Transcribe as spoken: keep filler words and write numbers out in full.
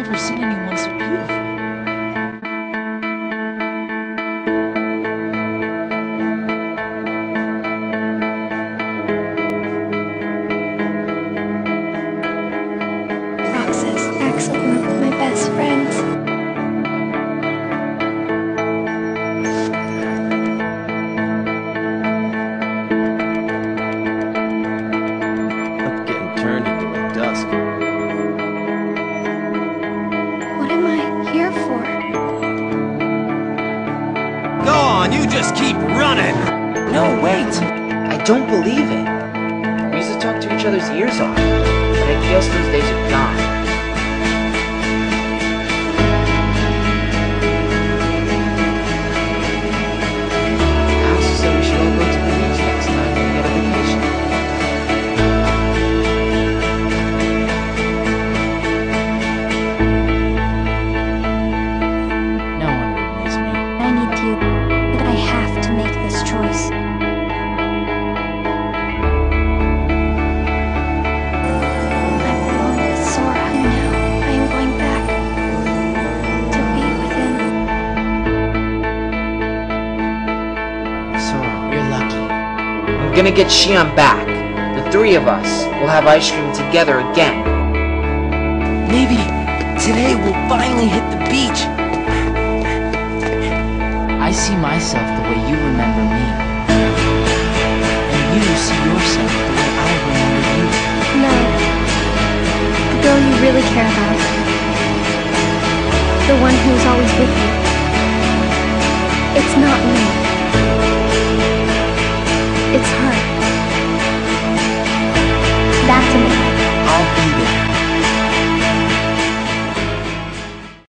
never seen anyone so beautiful. Roxas, Axel, one of my best friends. I'm getting turned into a dusk. What am I here for? Go on, you just keep running! No, wait! I don't believe it. We used to talk to each other's ears off, but I guess those days are gone. Axel said we should all go to the beach next time when we get a vacation. No one would miss me. I need you, but I have to make this choice. I belong with Sora, and now I am going back to be with him. Sora, you're lucky. I'm gonna get Xion back. The three of us will have ice cream together again. Maybe today we'll finally hit the beach. I see myself the way you remember me. And you see yourself the way I remember you. No. The girl you really care about. The one who's always with you. It's not me. It's her. That's me.